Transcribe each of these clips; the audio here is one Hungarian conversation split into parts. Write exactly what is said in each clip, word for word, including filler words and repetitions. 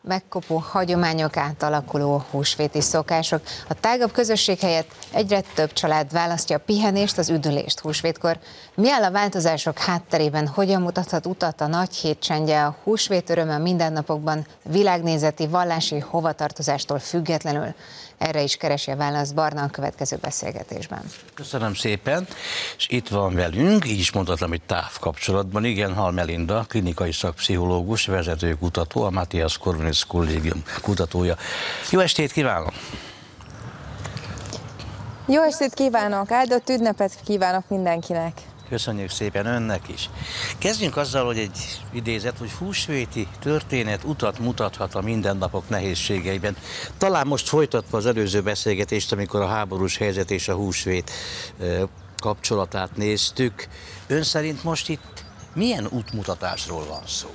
megkopó hagyományok, átalakuló húsvéti szokások. A tágabb közösség helyett egyre több család választja a pihenést, az üdülést húsvétkor. Mi áll a változások hátterében, hogyan mutathat utat a nagy hét csendje, a húsvét öröme a mindennapokban, világnézeti, vallási hovatartozástól függetlenül? Erre is keresi a választ Barna a következő beszélgetésben. Köszönöm szépen, és itt van velünk, így is mondhatom, hogy távkapcsolatban, igen, Hall Melinda, klinikai szakpszichológus, vezető kutató, a Matthias Corvinus Kollégium kutatója. Jó estét kívánok! Jó estét kívánok! Áldott ünnepet kívánok mindenkinek! Köszönjük szépen önnek is. Kezdjünk azzal, hogy egy idézet, hogy húsvéti történet utat mutathat a mindennapok nehézségeiben. Talán most folytatva az előző beszélgetést, amikor a háborús helyzet és a húsvét kapcsolatát néztük. Ön szerint most itt milyen útmutatásról van szó?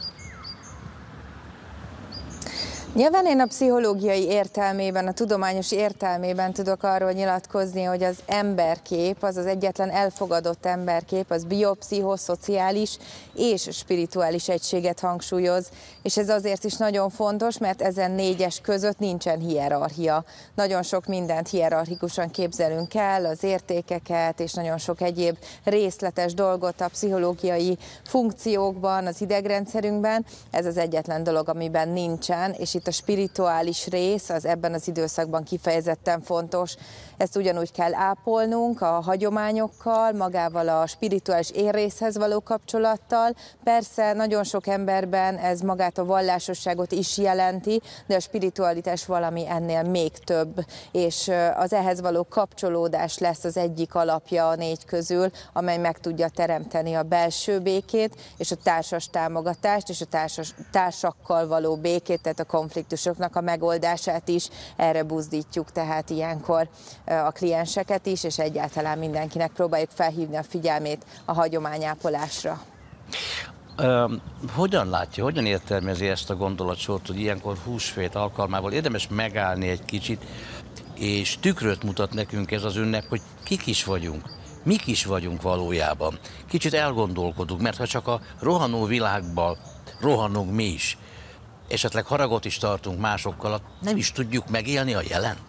Nyilván én a pszichológiai értelmében, a tudományos értelmében tudok arról nyilatkozni, hogy az emberkép, az az egyetlen elfogadott emberkép, az biopszichoszociális és spirituális egységet hangsúlyoz, és ez azért is nagyon fontos, mert ezen négyes között nincsen hierarchia. Nagyon sok mindent hierarchikusan képzelünk el, az értékeket és nagyon sok egyéb részletes dolgot a pszichológiai funkciókban, az idegrendszerünkben. Ez az egyetlen dolog, amiben nincsen, és itt a spirituális rész az ebben az időszakban kifejezetten fontos. Ezt ugyanúgy kell ápolnunk a hagyományokkal, magával a spirituális érrészhez való kapcsolattal. Persze nagyon sok emberben ez magát a vallásosságot is jelenti, de a spiritualitás valami ennél még több, és az ehhez való kapcsolódás lesz az egyik alapja a négy közül, amely meg tudja teremteni a belső békét, és a társas támogatást, és a társas, társakkal való békét, tehát a konfliktusoknak a megoldását is. Erre buzdítjuk tehát ilyenkor a klienseket is, és egyáltalán mindenkinek próbáljuk felhívni a figyelmét a hagyományápolásra. Um, hogyan látja, hogyan értelmezi ezt a gondolatsort, hogy ilyenkor húsvét alkalmával érdemes megállni egy kicsit, és tükröt mutat nekünk ez az ünnep, hogy kik is vagyunk, mik is vagyunk valójában. Kicsit elgondolkodunk, mert ha csak a rohanó világban rohanunk mi is, esetleg haragot is tartunk másokkal, nem is tudjuk megélni a jelent.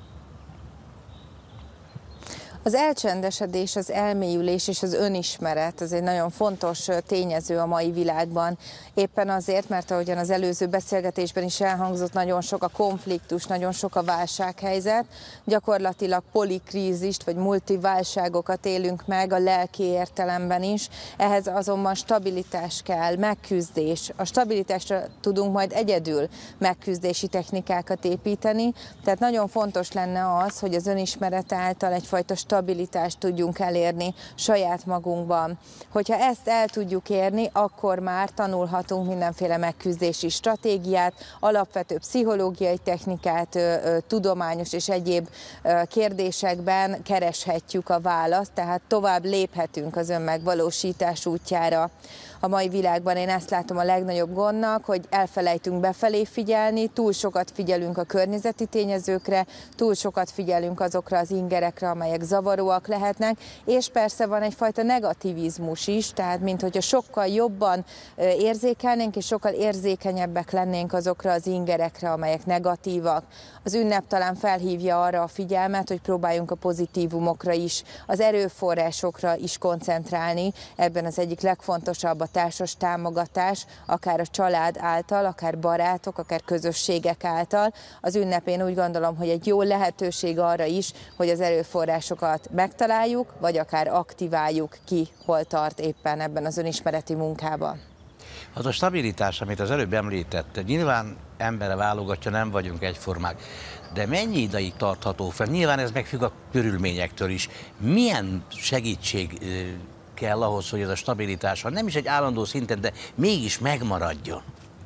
Az elcsendesedés, az elmélyülés és az önismeret az egy nagyon fontos tényező a mai világban. Éppen azért, mert ahogyan az előző beszélgetésben is elhangzott, nagyon sok a konfliktus, nagyon sok a válsághelyzet. Gyakorlatilag polikrízist vagy multiválságokat élünk meg a lelki értelemben is. Ehhez azonban stabilitás kell, megküzdés. A stabilitásra tudunk majd egyedül megküzdési technikákat építeni. Tehát nagyon fontos lenne az, hogy az önismeret által egyfajta stabilitást tudjunk elérni saját magunkban. Hogyha ezt el tudjuk érni, akkor már tanulhatunk mindenféle megküzdési stratégiát, alapvető pszichológiai technikát, tudományos és egyéb kérdésekben kereshetjük a választ, tehát tovább léphetünk az önmegvalósítás útjára. A mai világban én ezt látom a legnagyobb gondnak, hogy elfelejtünk befelé figyelni, túl sokat figyelünk a környezeti tényezőkre, túl sokat figyelünk azokra az ingerekre, amelyek zavaróak lehetnek, és persze van egyfajta negativizmus is, tehát mint hogyha sokkal jobban érzékelnénk, és sokkal érzékenyebbek lennénk azokra az ingerekre, amelyek negatívak. Az ünnep talán felhívja arra a figyelmet, hogy próbáljunk a pozitívumokra is, az erőforrásokra is koncentrálni. Ebben az egyik legfontosabb a társas támogatás, akár a család által, akár barátok, akár közösségek által. Az ünnepén úgy gondolom, hogy egy jó lehetőség arra is, hogy az erőforrásokat megtaláljuk, vagy akár aktiváljuk ki, hol tart éppen ebben az önismereti munkában. Az a stabilitás, amit az előbb említett, nyilván embere válogatja, nem vagyunk egyformák, de mennyi ideig tartható fel? Nyilván ez megfügg a körülményektől is. Milyen segítség kell ahhoz, hogy ez a stabilitás, ha nem is egy állandó szinten, de mégis megmaradjon?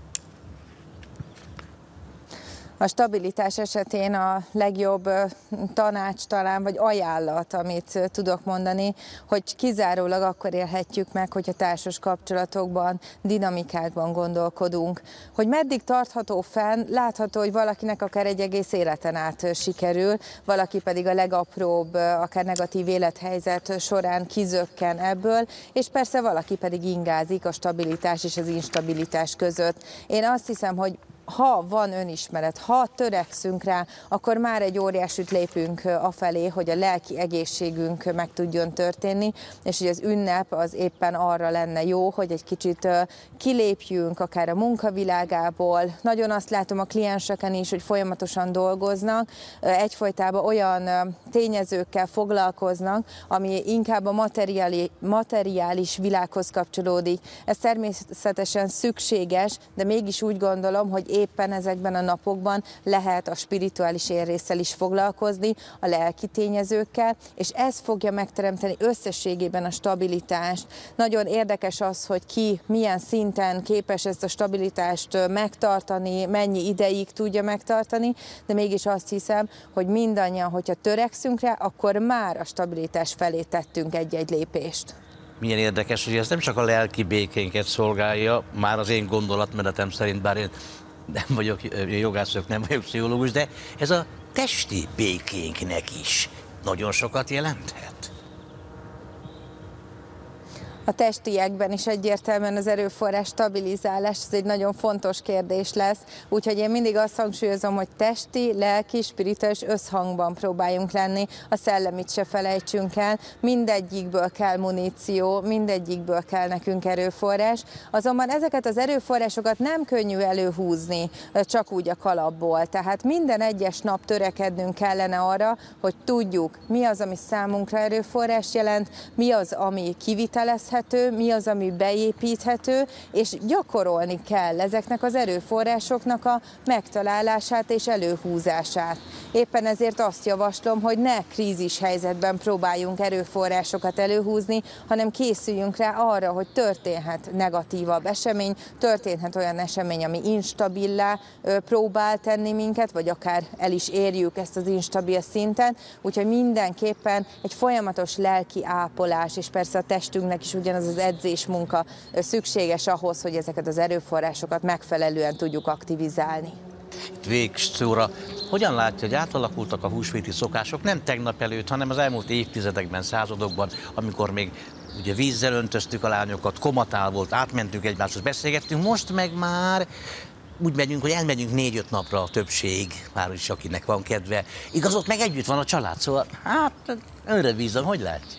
A stabilitás esetén a legjobb tanács talán, vagy ajánlat, amit tudok mondani, hogy kizárólag akkor élhetjük meg, hogyha társas kapcsolatokban, dinamikákban gondolkodunk. Hogy meddig tartható fenn, látható, hogy valakinek akár egy egész életen át sikerül, valaki pedig a legapróbb, akár negatív élethelyzet során kizökken ebből, és persze valaki pedig ingázik a stabilitás és az instabilitás között. Én azt hiszem, hogy ha van önismeret, ha törekszünk rá, akkor már egy óriásit lépünk afelé, hogy a lelki egészségünk meg tudjon történni, és hogy az ünnep az éppen arra lenne jó, hogy egy kicsit kilépjünk akár a munkavilágából. Nagyon azt látom a klienseken is, hogy folyamatosan dolgoznak, egyfolytában olyan tényezőkkel foglalkoznak, ami inkább a materiális, materiális világhoz kapcsolódik. Ez természetesen szükséges, de mégis úgy gondolom, hogy éppen ezekben a napokban lehet a spirituális érrésszel is foglalkozni, a lelki tényezőkkel, és ez fogja megteremteni összességében a stabilitást. Nagyon érdekes az, hogy ki milyen szinten képes ezt a stabilitást megtartani, mennyi ideig tudja megtartani, de mégis azt hiszem, hogy mindannyian, hogyha törekszünk rá, akkor már a stabilitás felé tettünk egy-egy lépést. Milyen érdekes, hogy ez nem csak a lelki békénket szolgálja, már az én gondolatmenetem szerint, bár én nem vagyok jogász, nem vagyok pszichológus, de ez a testi békénknek is nagyon sokat jelenthet. A testiekben is egyértelműen az erőforrás stabilizálás, ez egy nagyon fontos kérdés lesz, úgyhogy én mindig azt hangsúlyozom, hogy testi, lelki, spirituális összhangban próbáljunk lenni, a szellemit se felejtsünk el, mindegyikből kell muníció, mindegyikből kell nekünk erőforrás, azonban ezeket az erőforrásokat nem könnyű előhúzni csak úgy a kalapból, tehát minden egyes nap törekednünk kellene arra, hogy tudjuk, mi az, ami számunkra erőforrás jelent, mi az, ami kivitelezhető, mi az, ami beépíthető, és gyakorolni kell ezeknek az erőforrásoknak a megtalálását és előhúzását. Éppen ezért azt javaslom, hogy ne krízis helyzetben próbáljunk erőforrásokat előhúzni, hanem készüljünk rá arra, hogy történhet negatívabb esemény, történhet olyan esemény, ami instabilá próbál tenni minket, vagy akár el is érjük ezt az instabil szinten, úgyhogy mindenképpen egy folyamatos lelki ápolás, és persze a testünknek is ugyanaz az edzésmunka szükséges ahhoz, hogy ezeket az erőforrásokat megfelelően tudjuk aktivizálni. Végszóra, hogyan látja, hogy átalakultak a húsvéti szokások nem tegnap előtt, hanem az elmúlt évtizedekben, századokban, amikor még ugye vízzel öntöztük a lányokat, komatál volt, átmentünk egymáshoz, beszélgettünk, most meg már úgy megyünk, hogy elmegyünk négy-öt napra a többség, már is akinek van kedve. Igaz, ott meg együtt van a család, szóval hát önre bízom, hogy látja?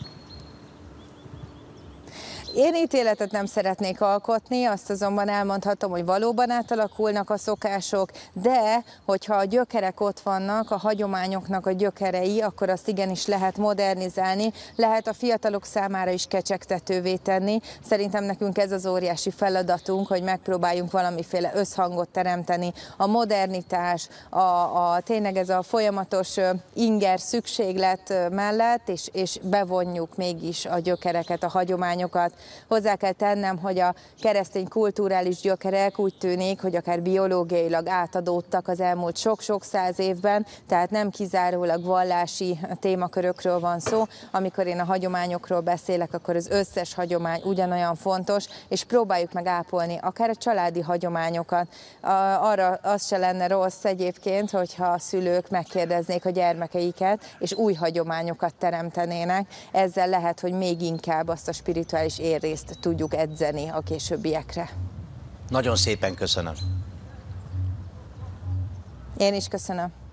Én ítéletet nem szeretnék alkotni, azt azonban elmondhatom, hogy valóban átalakulnak a szokások, de hogyha a gyökerek ott vannak, a hagyományoknak a gyökerei, akkor azt igenis lehet modernizálni, lehet a fiatalok számára is kecsegtetővé tenni. Szerintem nekünk ez az óriási feladatunk, hogy megpróbáljunk valamiféle összhangot teremteni. A modernitás, a, a tényleg ez a folyamatos inger szükséglet mellett, és, és bevonjuk mégis a gyökereket, a hagyományokat. Hozzá kell tennem, hogy a keresztény kulturális gyökerek úgy tűnik, hogy akár biológiailag átadódtak az elmúlt sok-sok száz évben, tehát nem kizárólag vallási témakörökről van szó. Amikor én a hagyományokról beszélek, akkor az összes hagyomány ugyanolyan fontos, és próbáljuk meg ápolni akár a családi hagyományokat. Arra az se lenne rossz egyébként, hogyha a szülők megkérdeznék a gyermekeiket, és új hagyományokat teremtenének. Ezzel lehet, hogy még inkább azt a spirituális érrészt tudjuk edzeni a későbbiekre. Nagyon szépen köszönöm. Én is köszönöm.